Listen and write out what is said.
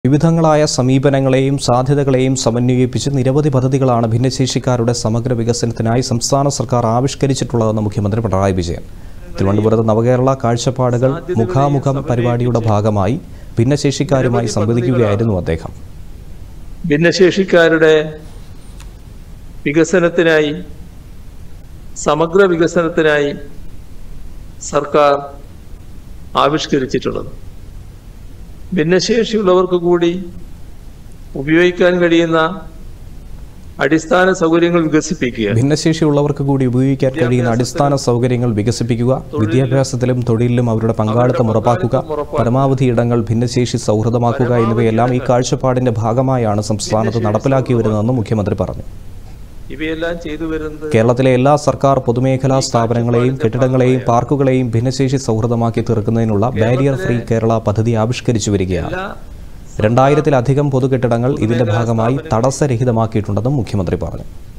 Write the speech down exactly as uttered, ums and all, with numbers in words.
വിവിധങ്ങളായ സമീപനങ്ങളെയും സാധ്യതകളെയും സമന്വയിപ്പിച്ച് നിരവധി പദ്ധതികളാണ് ഭിന്നശേഷിക്കാരുടെ സമഗ്ര വികസനത്തിനായി സംസ്ഥാന സർക്കാർ ആവിഷ്കരിച്ചിട്ടുള്ളതെന്ന് മുഖ്യമന്ത്രി പിണറായി വിജയൻ. തിരുവനന്തപുരത്ത് നവകേരള കാഴ്ചപ്പാടുകൾ മുഖാമുഖം പരിപാടിയുടെ ഭാഗമായി ഭിന്നശേഷിക്കാരുമായി സംവദിക്കുകയായിരുന്നു അദ്ദേഹം. ഭിന്നശേഷിക്കാരുടെ വികസനത്തിനായി സമഗ്ര വികസനത്തിനായി സർക്കാർ ആവിഷ്കരിച്ചിട്ടുള്ളത് ഭിന്നശേഷിയുള്ളവർക്ക് കൂടി ഉപയോഗിക്കാൻ കഴിയുന്ന അടിസ്ഥാന സൗകര്യങ്ങൾ വികസിപ്പിക്കുക ഭിന്നശേഷിയുള്ളവർക്ക് കൂടി ഉപയോഗിക്കാൻ കഴിയുന്ന അടിസ്ഥാന സൗകര്യങ്ങൾ വികസിപ്പിക്കുക വിദ്യാഭ്യാസത്തിലും തൊഴിലിലും അവരുടെ പങ്കാളിത്തം ഉറപ്പാക്കുക, പരമാവധി ഇടങ്ങൾ ഭിന്നശേഷി സൗഹൃദമാക്കുക എന്നിവയെല്ലാം ഈ കാഴ്ചപ്പാടിന്റെ ഭാഗമായാണ് സംസ്ഥാനത്ത് നടപ്പിലാക്കി വരുന്നതെന്ന് മുഖ്യമന്ത്രി പറഞ്ഞു. ഇവയെല്ലാം ചെയ്തു വരുന്നത് കേരളത്തിലെ എല്ലാ സർക്കാർ പൊതുമേഖലാ സ്ഥാപനങ്ങളെയും കെട്ടിടങ്ങളെയും പാർക്കുകളെയും ഭിന്നശേഷി സൗഹൃദമാക്കി തീർക്കുന്നതിനുള്ള ബാരിയർ ഫ്രീ കേരള പദ്ധതി ആവിഷ്കരിച്ചു വരികയാണ്. രണ്ടായിരത്തിലധികം പൊതുകെട്ടിടങ്ങൾ ഇതിന്റെ ഭാഗമായി തടസ്സരഹിതമാക്കിയിട്ടുണ്ടെന്നും മുഖ്യമന്ത്രി പറഞ്ഞു.